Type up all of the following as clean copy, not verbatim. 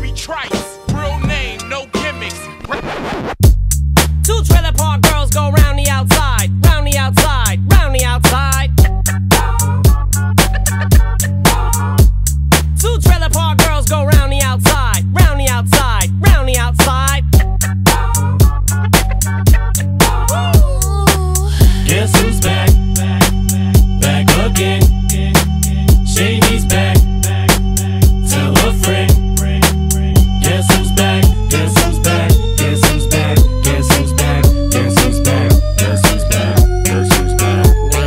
be Trice. Real name, no gimmicks. Two trailer park girls go round the outside, round the outside, round the outside. Two trailer park girls go round the outside, round the outside, round the outside. Guess who's back? Back again. Shady's back. Tell a friend. Guess who's back? Guess who's back? Guess who's back? Guess who's back? Guess who's back? Guess who's back? Guess who's back?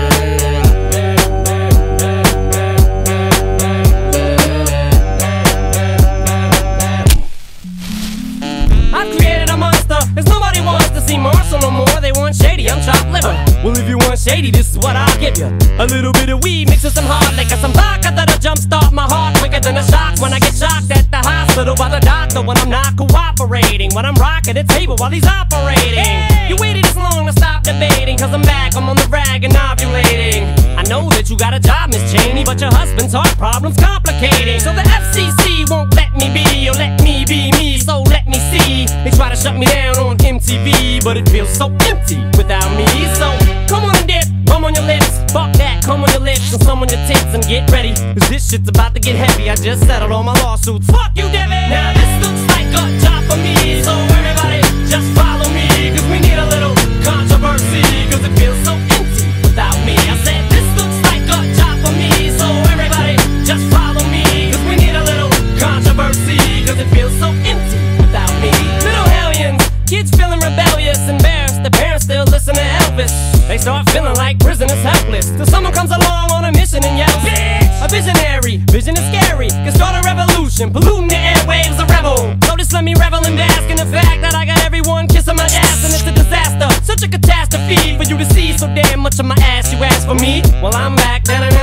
I've created a monster, cause nobody wants to see Marshall no more. They want Shady, I'm chopped liver. Well, if you want Shady, this is what I'll give you. A little bit of weed mixed with some hard liquor, some vodka that'll jumpstart my heart quicker than a shock when I get shocked at the hospital by the doctor when I'm not cooperating, when I'm rocking the table while he's operating. Hey! You waited this long to stop debating, cause I'm back, I'm on the rag and ovulating. I know that you got a job, Miss Cheney, but your husband's heart problem's complicating. So the FCC won't let me be, or let me be me, so let me see. They try to shut me down on MTV, but it feels so empty without me. So come on and dip, bum on your lips, fuck that, come on your lips and some on your tits and get ready, cause this shit's about to get heavy. I just settled all my lawsuits, fuck you, Devin. Now this looks like a job for me, so everybody just follow me, cause we need a little controversy, cause it feels so empty without me. I said this looks like a job for me, so everybody just follow me, cause we need a little controversy, cause it feels so empty without me. Little hellions, kids feeling rebellious, embarrassed, the parents still listen to Elvis. They start feeling like prisoners helpless, till someone comes along on a mission and yells, bitch! A visionary, vision is scary, can start a revolution, polluting the airwaves, a rebel. So just let me revel and bask in the fact that I got everyone kissing my ass, and it's a disaster, such a catastrophe for you to see so damn much of my ass. You ask for me? Well, I'm back.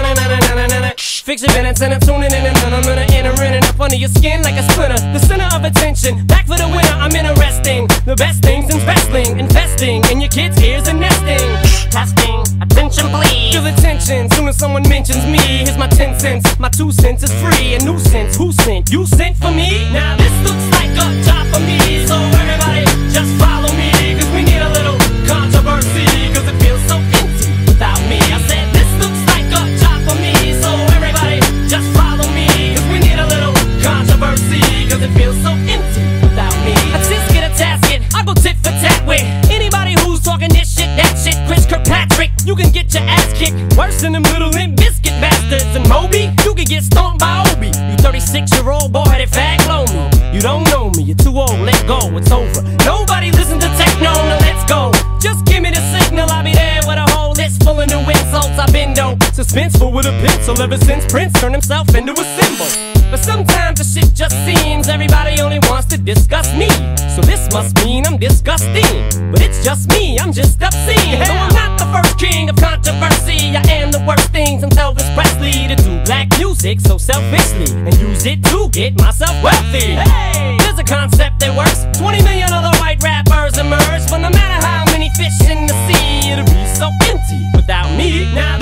Fix your minutes and I'm tuning in, and I'm gonna enter in and up under your skin like a splinter. The center of attention, back for the winner. I'm interesting, the best things in wrestling, investing in your kids' ears and nesting. Testing, attention please. Feel the tension, soon as someone mentions me. Here's my 10 cents, my 2 cents is free. A nuisance, who sent? You sent for me? Now this looks like a job for me, so everybody just follow me, cause we need a little controversy, cause it feels so empty without me. I said this looks like a job for me, so everybody just follow me, cause we need a little controversy, cause it feels so empty without me. I just get a tasket, I go tit for tat with anybody who's talking this shit, that shit. Chris Kirkpatrick, you can get your ass kicked worse than them little Limp Bizkit bastards. And Moby, you can get stomped by Obi. You 36-year-old boy-headed fag, blow me. You don't know me, you're too old, let go, it's over. Nobody listen to techno, now let's go. Just give me the signal, I'll be there with a whole list full of new insults. I've been dope, suspenseful with a pencil ever since Prince turned himself into a symbol. But sometimes the shit just seems everybody only wants to discuss me. So this must mean I'm disgusting, but it's just me, I'm just obscene. No, I'm not the first king of controversy, I am the worst thing since Elvis Presley to do black music so selfishly and use it to get myself wealthy. Hey, there's a concept that works. 20 million other white rappers emerge, but no matter how many fish in the sea, it'll be so empty without me. Now